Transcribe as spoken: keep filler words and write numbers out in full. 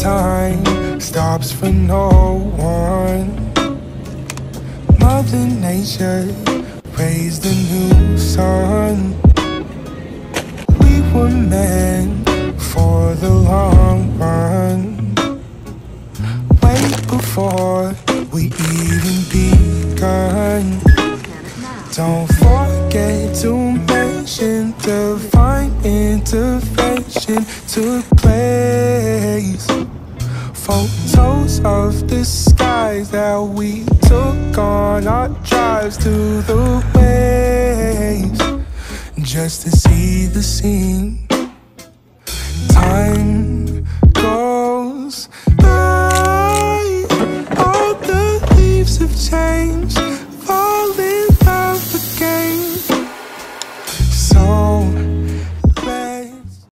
time stops for no one. Mother Nature raised a new sun. We were meant for the long run, way before we even begun. Don't forget to mention divine intervention took place. Photos of the skies that we took on our drives to the waves, just to see the scene